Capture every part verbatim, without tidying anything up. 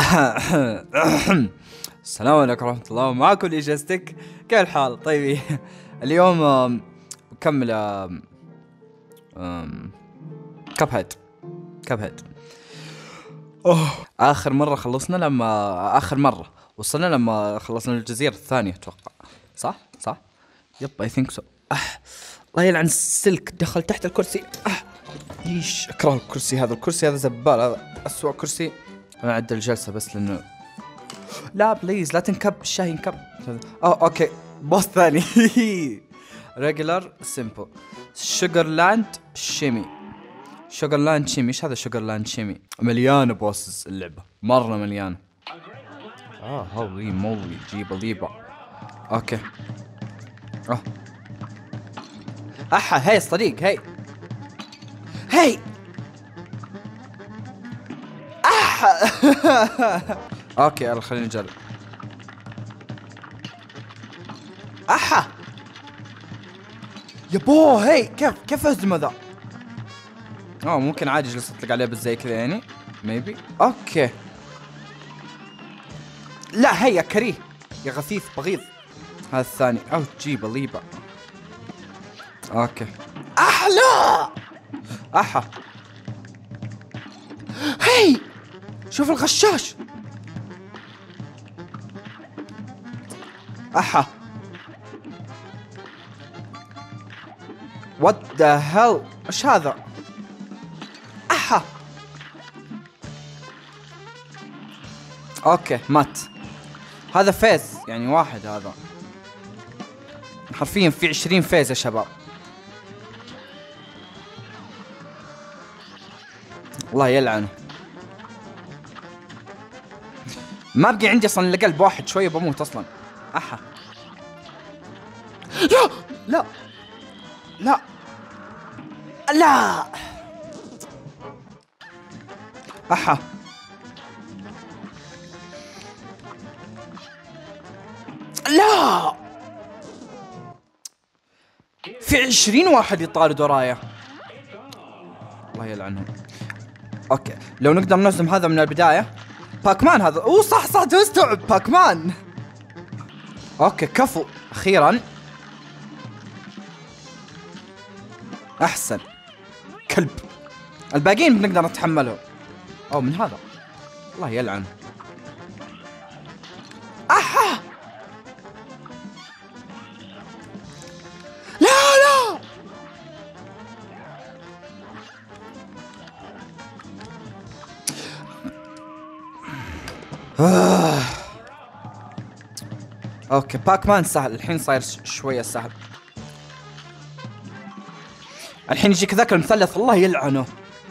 السلام عليكم ورحمة الله، معكم إجازتك. كيف الحال؟ طيب. اليوم نكمل كاب هيد كاب هيد. أوه. آخر مرة خلصنا لما آخر مرة وصلنا لما خلصنا الجزيرة الثانية، أتوقع. صح صح يب I think so. أه. الله يلعن السلك، دخل تحت الكرسي. أه. ايش اكره الكرسي هذا، الكرسي هذا زبال، هذا أسوأ كرسي. انا اعدل الجلسة بس لانه لا بليز لا تنكب الشاي، ينكب. اه اوكي بوس ثاني. ريجولار سيمبل شوغر لاند شيمي. شوغر لاند شيمي، ايش هذا شوغر لاند شيمي؟ مليانة بوسز اللعبة، مرة مليانة. اه هولي مولي جيبة ليبة. اوكي اه احا هاي صديق، هاي هاي احا. اوكي يلا خلينا نجرب. احا يبو هاي كيف كيف اهزم ذا؟ اه ممكن عادي جلست اطلق عليه بس زي كذا يعني ميبي. اوكي لا هيا كريه يا غثيث بغيض. هذا الثاني او تجيب ليبة. اوكي احلى احا. هي شوف الغشاش. احا وات ذا هيل، ايش هذا؟ احا اوكي مات. هذا فيز يعني واحد، هذا حرفيا في عشرين فيز يا شباب. الله يلعنه. ما بقي عندي اصلا الا قلب واحد، شويه بموت اصلا. احا لا لا لا لا احا لا. في عشرين واحد يطارد ورايا، الله يلعنهم. اوكي لو نقدر نهزم هذا من البداية. باكمان هذا، اوه صح صح تستوعب باكمان. اوكي كفو اخيرا. احسن كلب. الباقيين بنقدر نتحملهم. او من هذا، الله يلعن. احا لا لا آه. اوكي باكمان سهل الحين، صاير شوية سهل. الحين يجيك ذاك المثلث، الله يلعنه.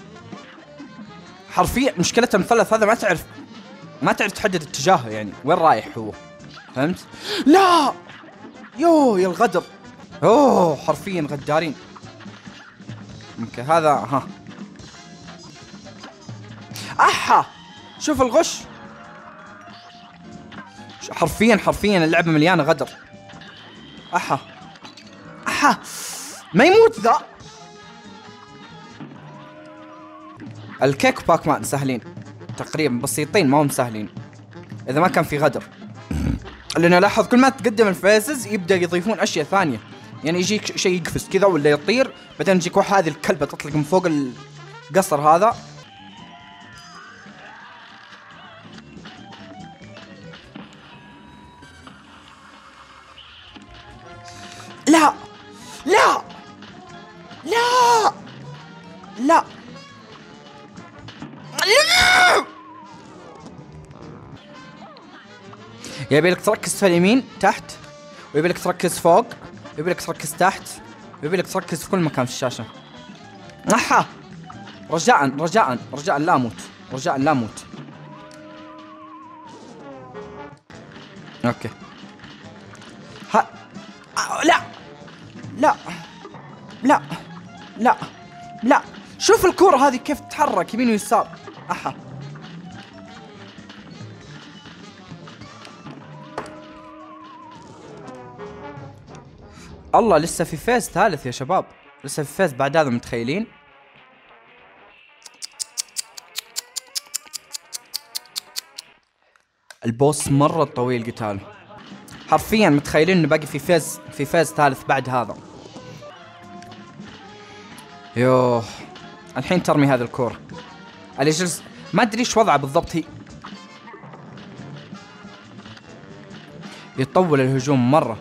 حرفيا مشكلة المثلث هذا ما تعرف ما تعرف تحدد اتجاهه، يعني وين رايح هو، فهمت؟ لا يو يا الغدر. اوه حرفيا غدارين. اوكي هذا ها احا شوف الغش. حرفيا حرفيا اللعبة مليانة غدر. احا احا ما يموت ذا. الكيك باكمان سهلين تقريبا، بسيطين ما هم سهلين اذا ما كان في غدر. لأن لاحظ كل ما تقدم الفيزز يبدأ يضيفون اشياء ثانية، يعني يجيك شيء يقفز كذا ولا يطير، بعدين يجيك واحد هذه الكلبة تطلق من فوق القصر هذا. لا لا لا لا لا. يبي لك تركز في اليمين تحت، ويبي لك تركز فوق، ويبي لك تركز تحت، ويبي لك تركز في كل مكان في الشاشة. احا رجاء رجاء رجاء لا موت، رجاء لا موت. اوكي ها لا لا لا لا لا. شوف الكرة هذه كيف تتحرك يمين ويسار. احا الله لسه في فيز ثالث يا شباب، لسه في فيز بعد هذا، متخيلين؟ البوس مرة طويل قتاله، حرفيا متخيلين انه باقي في فيز في فيز ثالث بعد هذا. يوه الحين ترمي هذا الكورة اللي جلس ما ادري ايش وضعه بالضبط. هي يطول الهجوم مرة.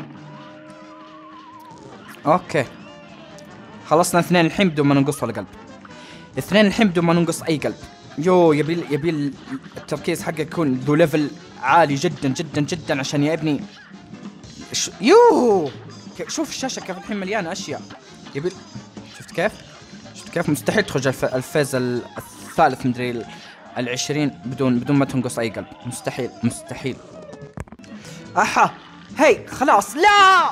اوكي خلصنا اثنين الحين بدون ما ننقص ولا قلب. اثنين الحين بدون ما ننقص اي قلب. يو يبي يبي التركيز حقه يكون ذو ليفل عالي جدا جدا جدا عشان يا ابني. ش... يو شوف الشاشة كيف الحين مليانة اشياء. يبي شفت كيف؟ شفت كيف مستحيل تخرج الف... الفيز الثالث مدري العشرين بدون بدون ما تنقص اي قلب. مستحيل مستحيل. احا هي خلاص لا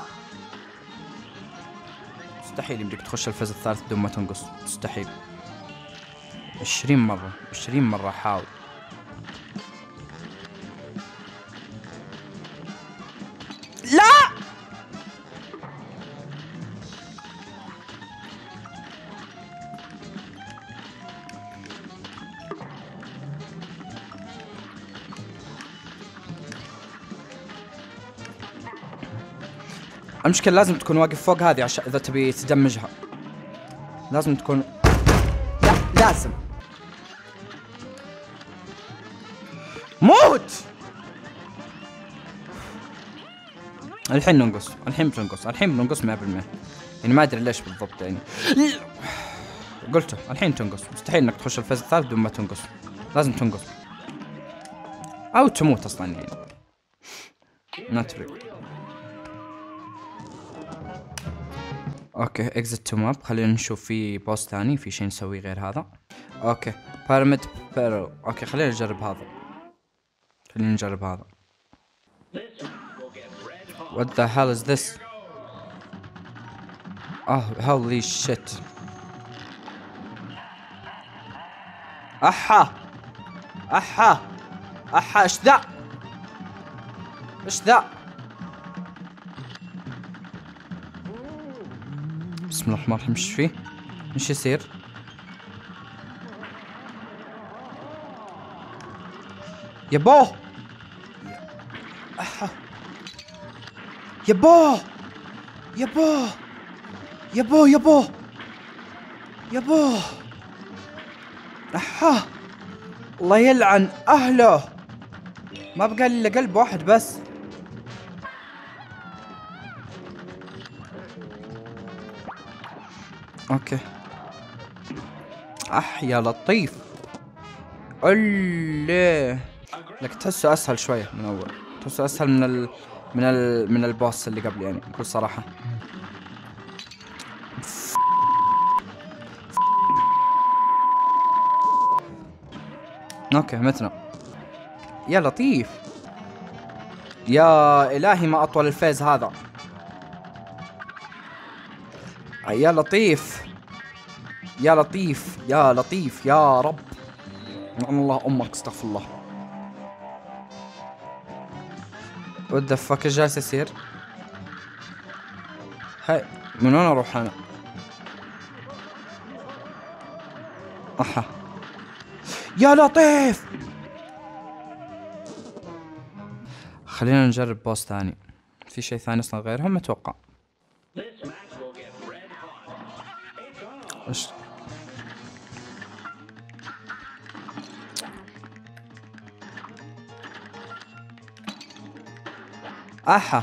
مستحيل يمديك تخش الفيز الثالث بدون ما تنقص. مستحيل. عشرين مرة عشرين مرة حاول. لا المشكلة لازم تكون واقف فوق هذه عشان إذا تبي تدمجها لازم تكون. لا لازم موت. الحين ننقص الحين بتنقص الحين بننقص مئة بالمئة يعني ما أدري ليش بالضبط يعني. قلته الحين تنقص. مستحيل إنك تخش الفيز الثالث بدون ما تنقص. لازم تنقص أو تموت أصلا يعني ما تفرق. اوكي اكزت تو ماب. خلينا نشوف في بوس ثاني في شيء نسويه غير هذا. اوكي بيراميد بيرو. اوكي خلينا نجرب هذا. خلينا نجرب هذا. What the hell is this? Oh holy shit. احا احا احا ايش ذا؟ ايش ذا؟ بسم الله الرحمن الرحيم. ايش فيه؟ ايش يصير؟ يبوه أحا. يبوه يبوه يبوه يبوه يبوه احا. الله يلعن اهله. ما بقى الا قلب واحد بس. اوكي اح يا لطيف. اللي لك تحسه اسهل شويه من اول. تحسه اسهل من ال من ال من البوس اللي قبل يعني بكل صراحه. اوكي متنا. يا لطيف يا الهي ما اطول الفيز هذا. يا لطيف يا لطيف يا لطيف يا رب. نعم الله امك استغفر الله. وات ذا فاك ايش جالس يصير؟ هاي من وين اروح انا؟ احا يا لطيف. خلينا نجرب بوس ثاني. في شيء ثاني اصلا غيرهم اتوقع. ايش احا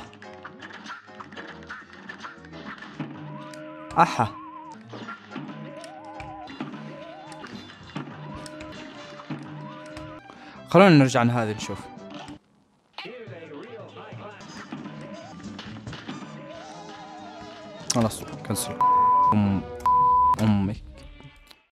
احا خلونا نرجع لهذه نشوف. خلاص كنسل. أم أمي